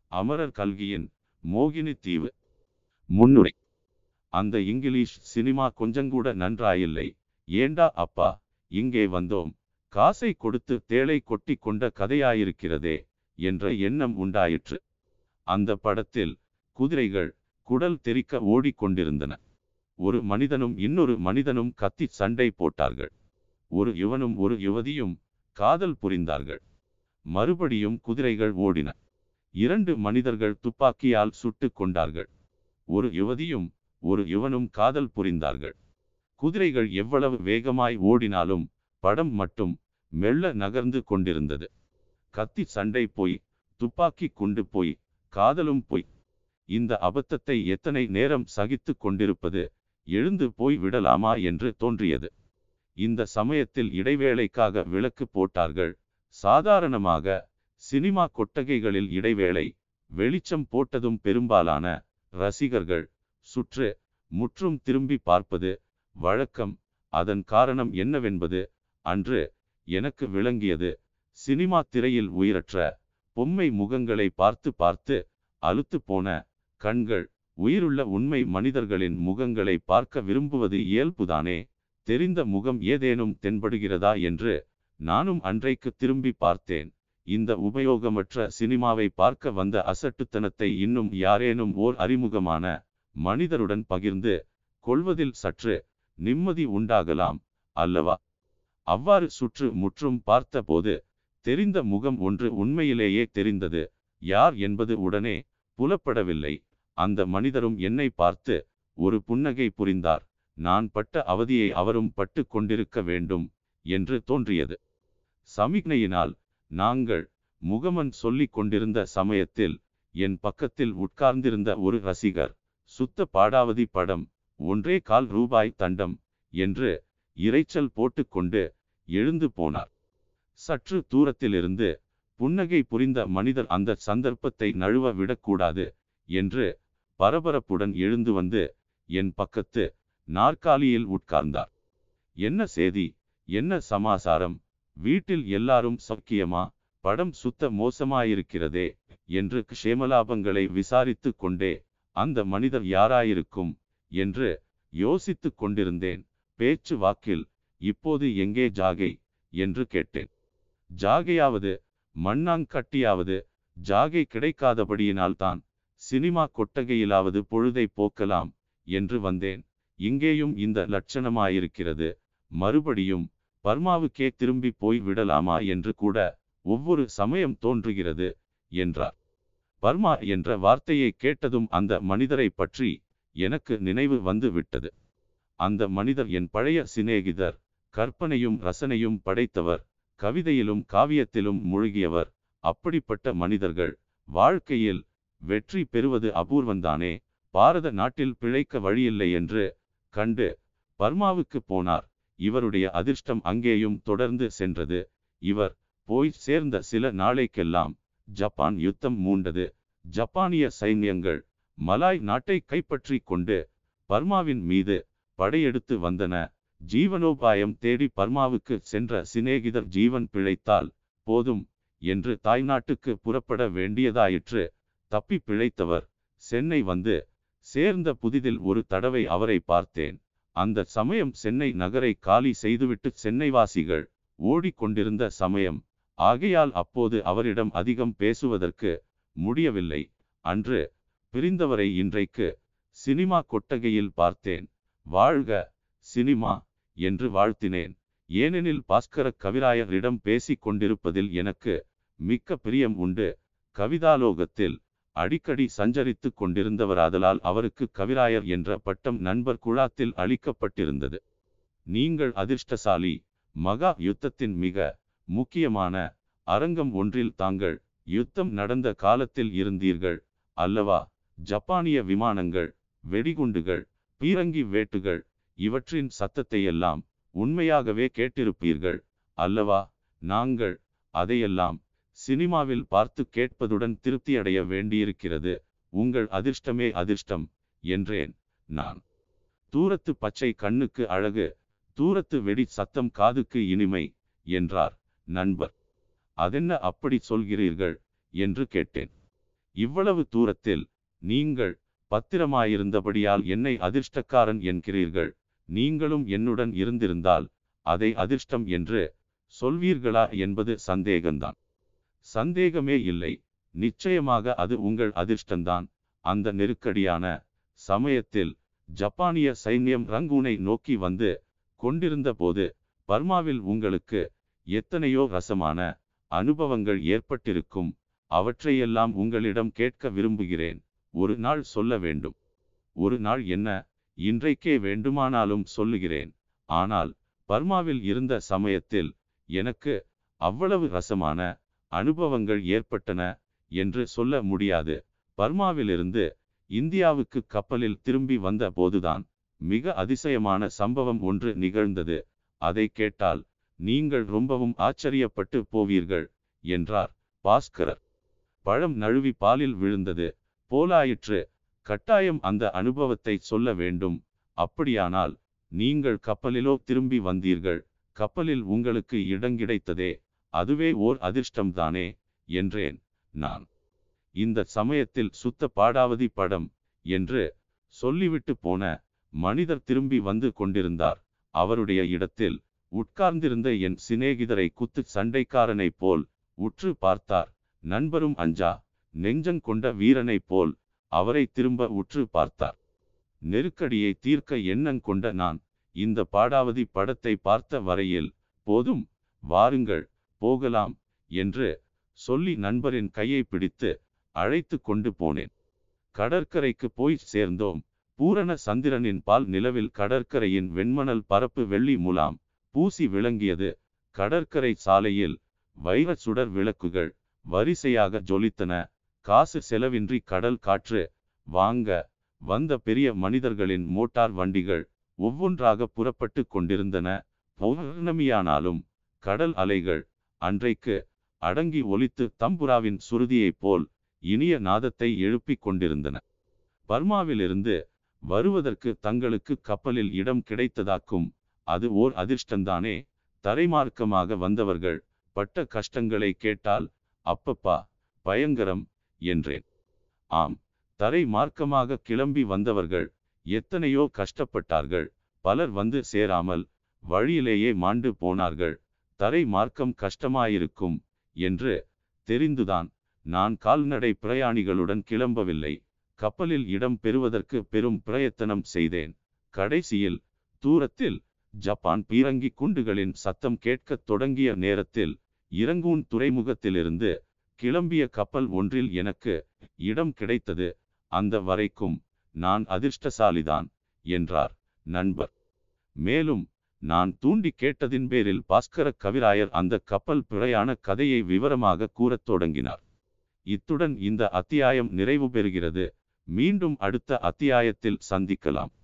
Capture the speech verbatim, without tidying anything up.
அமரர் கல்கியின் மோகினி தீவு. முன்னுரை. அந்த இங்கிலீஷ் சினிமா கொஞ்சங்கூட நன்றாயில்லை. ஏண்டா அப்பா இங்கே வந்தோம், காசை கொடுத்து தேளை கொட்டி கொண்ட கதையாயிருக்கிறதே என்ற எண்ணம் உண்டாயிற்று. அந்த படத்தில் குதிரைகள் குடல் தெறிக்க ஓடிக்கொண்டிருந்தன. ஒரு மனிதனும் இன்னொரு மனிதனும் கத்தி சண்டை போட்டார்கள். ஒரு யுவனும் ஒரு யுவதியும் காதல் புரிந்தார்கள். மறுபடியும் குதிரைகள் ஓடின. இரண்டு மனிதர்கள் துப்பாக்கியால் சுட்டு கொண்டார்கள். ஒரு யுவதியும் ஒரு யுவனும் காதல் புரிந்தார்கள். குதிரைகள் எவ்வளவு வேகமாய் ஓடினாலும் படம் மட்டும் மெல்ல நகர்ந்து கொண்டிருந்தது. கத்தி சண்டை போய், துப்பாக்கி குண்டு போய், காதலும் போய். இந்த அபத்தத்தை எத்தனை நேரம் சகித்து கொண்டிருப்பது, எழுந்து போய் விடலாமா என்று தோன்றியது. இந்த சமயத்தில் இடைவேளைக்காக விளக்கு போட்டார்கள். சாதாரணமாக சினிமா கொட்டகைகளில் இடைவேளை வெளிச்சம் போட்டதும் பெரும்பாலான ரசிகர்கள் சுற்று முற்றும் திரும்பி பார்ப்பது வழக்கம். அதன் காரணம் என்னவென்பது அன்று எனக்கு விளங்கியது. சினிமா திரையில் உயிரற்ற பொம்மை முகங்களை பார்த்து பார்த்து அலுத்து போன கண்கள் உயிருள்ள உண்மை மனிதர்களின் முகங்களை பார்க்க விரும்புவது இயல்புதானே. தெரிந்த முகம் ஏதேனும் தென்படுகிறதா என்று நானும் அன்றைக்கு திரும்பி பார்த்தேன். இந்த உபயோகமற்ற சினிமாவை பார்க்க வந்த அசட்டுத்தனத்தை இன்னும் யாரேனும் ஓர் அறிமுகமான மனிதருடன் பகிர்ந்து கொள்வதில் சற்று நிம்மதி உண்டாகலாம் அல்லவா? அவ்வாறு சுற்று முற்றும் பார்த்தபோது தெரிந்த முகம் ஒன்று உண்மையிலேயே தெரிந்தது. யார் என்பது உடனே புலப்படவில்லை. அந்த மனிதரும் என்னை பார்த்து ஒரு புன்னகை புரிந்தார். நான் பட்ட அவதியை அவரும் பட்டு கொண்டிருக்க வேண்டும் என்று தோன்றியது. சமிக்ஞையினால் நாங்கள் முகமன் சொல்லிக் கொண்டிருந்த சமயத்தில் என் பக்கத்தில் உட்கார்ந்திருந்த ஒரு ரசிகர் சுத்த பாடாவதி படம், ஒன்றே கால் ரூபாய் தண்டம் என்று இரைச்சல் போட்டுக்கொண்டு எழுந்து போனார். சற்று தூரத்திலிருந்து புன்னகை புரிந்த மனிதர் அந்த சந்தர்ப்பத்தை நழுவ விடக்கூடாது என்று பரபரப்புடன் எழுந்து வந்து என் பக்கத்து நாற்காலியில் உட்கார்ந்தார். என்ன சேதி, என்ன சமாசாரம், வீட்டில் எல்லாரும் சக்கியமா, படம் சுத்த மோசமாயிருக்கிறதே என்று க்ஷேமலாபங்களை விசாரித்து கொண்டே அந்த மனிதர் யாராயிருக்கும் என்று யோசித்து கொண்டிருந்தேன். பேச்சு வாக்கில் இப்போது எங்கே ஜாகை என்று கேட்டேன். ஜாகையாவது மண்ணாங்கட்டியாவது ஜாகை கிடைக்காதபடியினால்தான் சினிமா கொட்டகையிலாவது பொழுதை போக்கலாம் என்று வந்தேன். இங்கேயும் இந்த லட்சணமாயிருக்கிறது. மறுபடியும் பர்மாவுக்கே திரும்பி போய் விடலாமா என்று கூட ஒவ்வொரு சமயம் தோன்றுகிறது என்றார். பர்மா என்ற வார்த்தையை கேட்டதும் அந்த மனிதரை பற்றி எனக்கு நினைவு வந்து விட்டது. அந்த மனிதர் என் பழைய சிநேகிதர். கற்பனையும் ரசனையும் படைத்தவர். கவிதையிலும் காவியத்திலும் மூழ்கியவர். அப்படிப்பட்ட மனிதர்கள் வாழ்க்கையில் வெற்றி பெறுவது அபூர்வந்தானே. பாரத நாட்டில் பிழைக்க வழியில்லை என்று கண்டு பர்மாவுக்கு போனார். இவருடைய அதிர்ஷ்டம் அங்கேயும் தொடர்ந்து சென்றது. இவர் போய் சேர்ந்த சில நாளைக்கெல்லாம் ஜப்பான் யுத்தம் மூண்டது. ஜப்பானிய சைன்யங்கள் மலாய் நாட்டை கைப்பற்றி கொண்டு பர்மாவின் மீது படையெடுத்து வந்தன. ஜீவனோபாயம் தேடி பர்மாவுக்கு சென்ற சிநேகிதர் ஜீவன் பிழைத்தால் போதும் என்று தாய்நாட்டுக்கு புறப்பட வேண்டியதாயிற்று. தப்பி பிழைத்தவர் சென்னை வந்து சேர்ந்த புதிதில் ஒரு தடவை அவரை பார்த்தேன். அந்த சமயம் சென்னை நகரை காலி செய்துவிட்டு சென்னைவாசிகள் ஓடிக்கொண்டிருந்த சமயம் ஆகையால் அப்போது அவரிடம் அதிகம் பேசுவதற்கு முடியவில்லை. அன்று பிரிந்தவரை இன்றைக்கு சினிமா கொட்டகையில் பார்த்தேன். வாழ்க சினிமா என்று வாழ்த்தினேன். ஏனெனில் பாஸ்கர கவிராயரிடம் பேசி கொண்டிருப்பதில் எனக்கு மிக்க பிரியம் உண்டு. கவிதாலோகத்தில் அடிக்கடி சஞ்சரித்து கொண்டிருந்தவராதலால் அவருக்கு கவிராயர் என்ற பட்டம் நண்பர் குழாத்தில் அளிக்கப்பட்டிருந்தது. நீங்கள் அதிர்ஷ்டசாலி. மகா யுத்தத்தின் மிக முக்கியமான அரங்கம் ஒன்றில் தாங்கள் யுத்தம் நடந்த காலத்தில் இருந்தீர்கள் அல்லவா? ஜப்பானிய விமானங்கள், வெடிகுண்டுகள், பீரங்கி வேட்டுகள் இவற்றின் சத்தத்தையெல்லாம் உண்மையாகவே கேட்டிருப்பீர்கள் அல்லவா? நாங்கள் அதையெல்லாம் சினிமாவில் பார்த்து கேட்பதுடன் திருப்தியடைய வேண்டியிருக்கிறது. உங்கள் அதிர்ஷ்டமே அதிர்ஷ்டம் என்றேன் நான். தூரத்து பச்சை கண்ணுக்கு அழகு, தூரத்து வெடி சத்தம் காதுக்கு இனிமை என்றார் நண்பர். அதென்ன அப்படி சொல்கிறீர்கள் என்று கேட்டேன். இவ்வளவு தூரத்தில் நீங்கள் பத்திரமாயிருந்தபடியால் என்னை அதிர்ஷ்டக்காரன் என்கிறீர்கள். நீங்களும் என்னுடன் இருந்திருந்தால் அதை அதிர்ஷ்டம் என்று சொல்வீர்களா என்பது சந்தேகம்தான். சந்தேகமே இல்லை, நிச்சயமாக அது உங்கள் அதிர்ஷ்டம்தான். அந்த நெருக்கடியான சமயத்தில் ஜப்பானிய சைன்யம் ரங்கூனை நோக்கி வந்து கொண்டிருந்த போது பர்மாவில் உங்களுக்கு எத்தனையோ ரசமான அனுபவங்கள் ஏற்பட்டிருக்கும். அவற்றையெல்லாம் உங்களிடம் கேட்க விரும்புகிறேன். ஒரு நாள் சொல்ல வேண்டும். ஒரு நாள் என்ன, இன்றைக்கே வேண்டுமானாலும் சொல்லுகிறேன். ஆனால் பர்மாவில் இருந்த சமயத்தில் எனக்கு அவ்வளவு ரசமான அனுபவங்கள் ஏற்பட்டன என்று சொல்ல முடியாது. பர்மாவிலிருந்து இந்தியாவுக்கு கப்பலில் திரும்பி வந்த போதுதான் மிக அதிசயமான சம்பவம் ஒன்று நிகழ்ந்தது. அதை கேட்டால் நீங்கள் ரொம்பவும் ஆச்சரியப்பட்டு போவீர்கள் என்றார் பாஸ்கரர். பழம் நழுவி பாலில் விழுந்தது போலாயிற்று. கட்டாயம் அந்த அனுபவத்தை சொல்ல வேண்டும். அப்படியானால் நீங்கள் கப்பலிலோ திரும்பி வந்தீர்கள். கப்பலில் உங்களுக்கு இடம் கிடைத்ததே, அதுவே ஓர் அதிர்ஷ்டம்தானே என்றேன் நான். இந்த சமயத்தில் சுத்த பாடாவதி படம் என்று சொல்லிவிட்டு போன மனிதர் திரும்பி வந்து கொண்டிருந்தார். அவருடைய இடத்தில் உட்கார்ந்திருந்த என் சிநேகிதரை குத்து சண்டைக்காரனைப் போல் உற்று பார்த்தார். நண்பரும் அஞ்சா நெஞ்சங் கொண்ட வீரனைப் போல் அவரை திரும்ப உற்று பார்த்தார். நெருக்கடியை தீர்க்க எண்ணங் கொண்ட நான் இந்த பாடாவதி படத்தை பார்த்த வரையில் போதும், வாருங்கள் போகலாம் என்று சொல்லி நண்பரின் கையை பிடித்து அழைத்து கொண்டு போனேன். கடற்கரைக்கு போய் சேர்ந்தோம். பூரண சந்திரனின் பால் நிலவில் கடற்கரையின் வெண்மணல் பரப்பு வெள்ளி முலாம் பூசி விளங்கியது. கடற்கரை சாலையில் வைர சுடர் விளக்குகள் வரிசையாக ஜொலித்தன. காசு செலவின்றி கடல் காற்று வாங்க வந்த பெரிய மனிதர்களின் மோட்டார் வண்டிகள் ஒவ்வொன்றாக புறப்பட்டு கொண்டிருந்தன. பௌர்ணமியானாலும் கடல் அலைகள் அன்றைக்கு அடங்கி ஒலித்து தம்புராவின் சுருதியைப் போல் இனிய நாதத்தை எழுப்பிக் கொண்டிருந்தன. பர்மாவிலிருந்து வருவதற்கு தங்களுக்கு கப்பலில் இடம் கிடைத்ததாக்கும். அது ஓர் அதிர்ஷ்டந்தானே. தரைமார்க்கமாக வந்தவர்கள் பட்ட கஷ்டங்களை கேட்டால் அப்பப்பா பயங்கரம் என்றேன். ஆம், தரை மார்க்கமாக கிளம்பி வந்தவர்கள் எத்தனையோ கஷ்டப்பட்டார்கள். பலர் வந்து சேராமல் வழியிலேயே மாண்டு போனார்கள். தரை மார்க்கம் கஷ்டமாயிருக்கும் என்று தெரிந்துதான் நான் கால்நடை பிரயாணிகளுடன் கிளம்பவில்லை. கப்பலில் இடம் பெறுவதற்கு பெரும் பிரயத்தனம் செய்தேன். கடைசியில் தூரத்தில் ஜப்பான் பீரங்கி குண்டுகளின் சத்தம் கேட்கத் தொடங்கிய நேரத்தில் இரங்கூன் துறைமுகத்திலிருந்து கிளம்பிய கப்பல் ஒன்றில் எனக்கு இடம் கிடைத்தது. அந்த வரைக்கும் நான் அதிர்ஷ்டசாலிதான் என்றார் நண்பர். மேலும் நான் தூண்டி கேட்டதின் பேரில் பாஸ்கர கவிராயர் அந்த கப்பல் பிரயாண கதையை விவரமாக கூறத் தொடங்கினார். இத்துடன் இந்த அத்தியாயம் நிறைவு பெறுகிறது. மீண்டும் அடுத்த அத்தியாயத்தில் சந்திக்கலாம்.